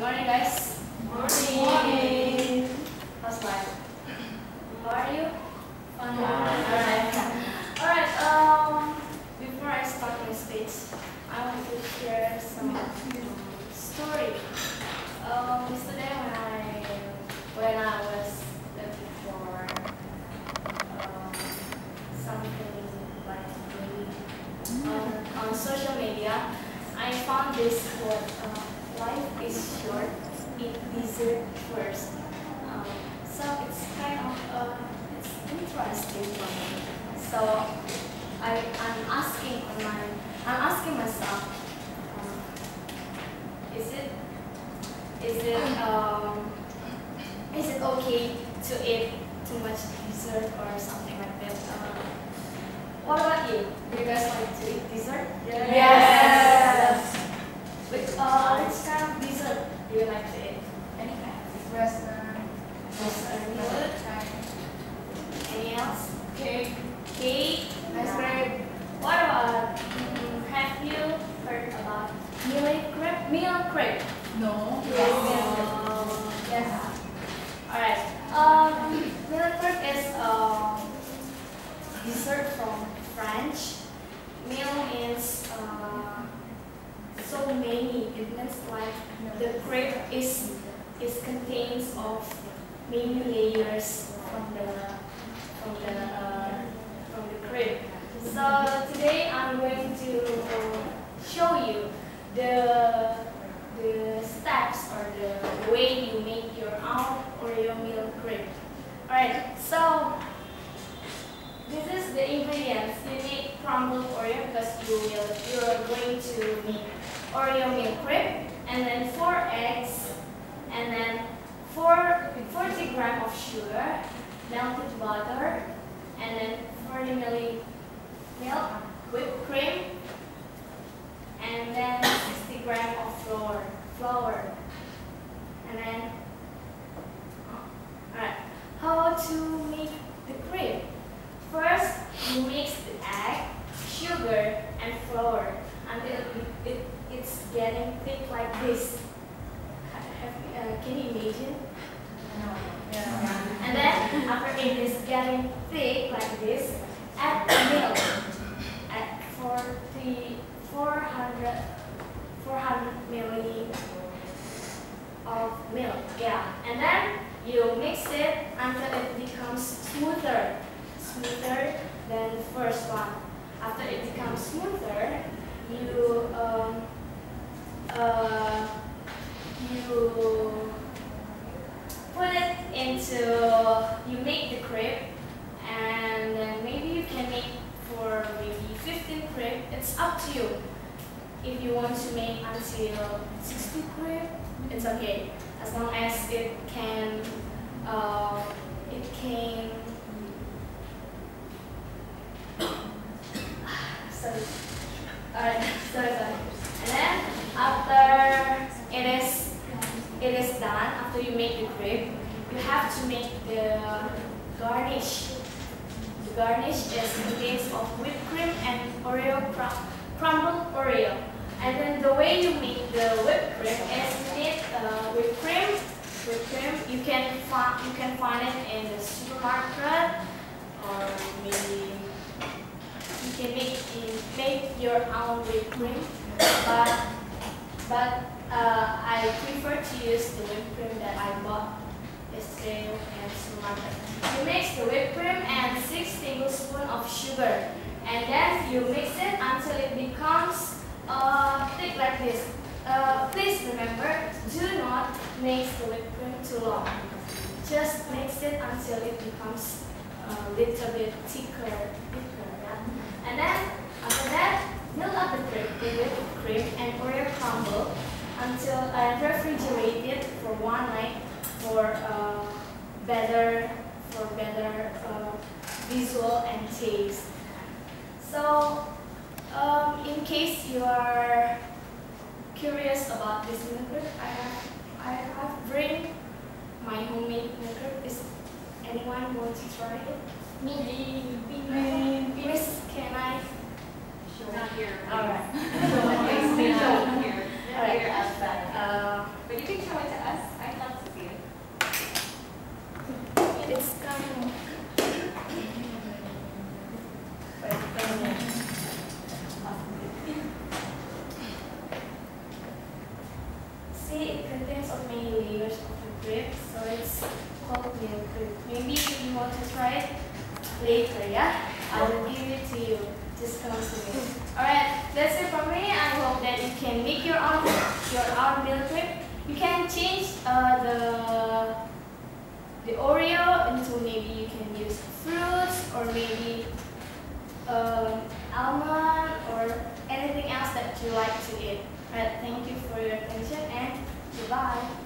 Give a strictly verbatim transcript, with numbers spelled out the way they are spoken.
morning, guys. Morning. Morning. How's life? How are you? Fine. Alright. Alright, um, before I start my speech, I want to share some story. Um, yesterday when I, when I was looking for um, something like on, on social media, I found this quote, uh, life is short, eat dessert first. Um, so it's kind of, uh, it's interesting for me. So I, I'm asking on my, I'm asking myself, um, is it, is it, um, is it okay to eat too much dessert or something like that? Uh, what about you? Do you guys like to eat dessert? Yes. Yes. Which, uh, which kind of dessert do you like to eat? Any kind? Western. Western dessert? Any else? Cake. Cake? Ice cream. What about, mm, have you heard about meal crepe? Meal crepe? No. Yes. Yes. Alright. Um, meal crepe is um, dessert from French. Meal means uh, so many. It means like the crepe is is contains of many layers from the from the uh, from the crepe. So today I'm going to show you the the steps or the way you make your own Oreo meal crepe. Alright, so this is the ingredients. You need crumbled Oreo because you will you are going to make Oreo meal crepe, and then four eggs, and then four forty grams of sugar, melted butter, and then forty milliliters milk, whipped cream, and then sixty grams of flour. Flour, and then alright. How to make the crepe? First, you mix the egg, sugar, and flour until it, it, it's getting thick like this. Have, uh, can you imagine? No. Yeah. And then, after it is getting thick like this, add milk. Add forty, four hundred, four hundred milliliters of milk. Yeah. And then, you mix it until it becomes smoother. Smoother than the first one. After it becomes smoother, you um, uh, you put it into, you make the crepe, and then maybe you can make for maybe fifteen crepe. It's up to you. If you want to make until sixty crepe, it's okay, as long as it can uh, it can sorry. Alright, sorry, sorry. And then after it is it is done, after you make the crepe, you have to make the garnish. The garnish is contains of whipped cream and Oreo crum crumbled Oreo. And then the way you make the whipped cream is you need uh, whipped cream. Whipped cream you can find you can find it in the supermarket, or maybe you can make in, make your own whipped cream, but but uh, I prefer to use the whipped cream that I bought yesterday at the supermarket. You mix the whipped cream and six tablespoons of sugar, and then you mix it until it becomes uh, thick like this. Uh, please remember, do not mix the whipped cream too long. Just mix it until it becomes a little bit thicker. thicker yeah? And then, after that, build up the cream, the whipped cream and Oreo crumble until I refrigerate it for one night for uh, better, for better uh, visual and taste. So, um, in case you are curious about this meal crepe, I have, I have bring my homemade meal crepe. Is anyone want to try it? Me. Me. Miss, can I? Sure. Not here. All right. Not here. All right. Uh, But you can show milk cream. Maybe if you want to try it later, yeah? I will give it to you. Just come to me. Alright, that's it from me. I hope that you can make your own your own milk cream. You can change uh, the the Oreo into maybe you can use fruits or maybe um, almond or anything else that you like to eat. Alright, thank you for your attention and goodbye.